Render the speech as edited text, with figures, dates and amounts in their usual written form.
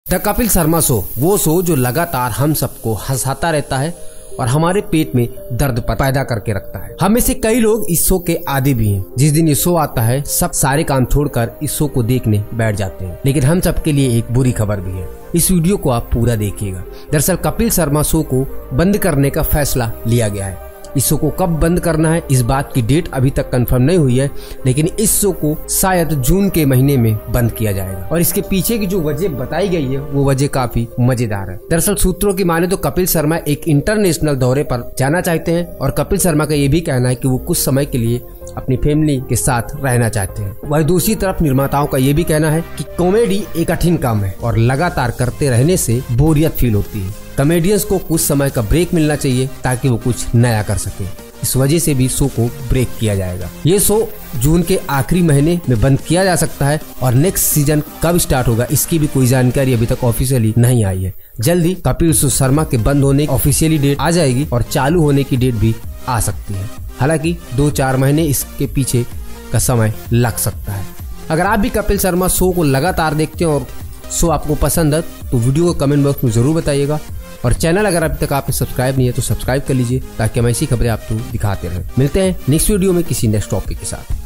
The Kapil Sharma show, वो show जो लगातार हम सबको हंसाता रहता है और हमारे पेट में दर्द पैदा करके रखता है। हम में से कई लोग इस शो के आदी भी हैं। जिस दिन ये शो आता है सब सारे काम छोड़कर इस शो को देखने बैठ जाते हैं। लेकिन हम सबके लिए एक बुरी खबर भी है। इस वीडियो को आप पूरा देखिएगा। दरअसल कपिल शर्मा शो को बंद करने का फैसला लिया गया है। इस शो को कब बंद करना है इस बात की डेट अभी तक कंफर्म नहीं हुई है, लेकिन इस शो को शायद जून के महीने में बंद किया जाएगा। और इसके पीछे की जो वजह बताई गई है वो वजह काफी मजेदार है। दरअसल सूत्रों की माने तो कपिल शर्मा एक इंटरनेशनल दौरे पर जाना चाहते हैं और कपिल शर्मा का ये भी कहना है कि वो कुछ समय के लिए अपनी फैमिली के साथ रहना चाहते हैं। वही दूसरी तरफ निर्माताओं का ये भी कहना है कि कॉमेडी एक कठिन काम है और लगातार करते रहने से बोरियत फील होती है। कॉमेडियंस को कुछ समय का ब्रेक मिलना चाहिए ताकि वो कुछ नया कर सके। इस वजह से भी शो को ब्रेक किया जाएगा। ये शो जून के आखिरी महीने में बंद किया जा सकता है और नेक्स्ट सीजन कब स्टार्ट होगा इसकी भी कोई जानकारी अभी तक ऑफिशियली नहीं आई है। जल्दी कपिल शर्मा के बंद होने की ऑफिशियली डेट आ जाएगी और चालू होने की डेट भी आ सकती है। हालांकि 2-4 महीने इसके पीछे का समय लग सकता है। अगर आप भी कपिल शर्मा शो को लगातार देखते हैं और शो आपको पसंद है तो वीडियो को कमेंट बॉक्स में जरूर बताइएगा। और चैनल अगर अभी तक आपने सब्सक्राइब नहीं है तो सब्सक्राइब कर लीजिए ताकि हम ऐसी खबरें आपको दिखाते रहें। मिलते हैं नेक्स्ट वीडियो में किसी नेक्स्ट टॉपिक के साथ।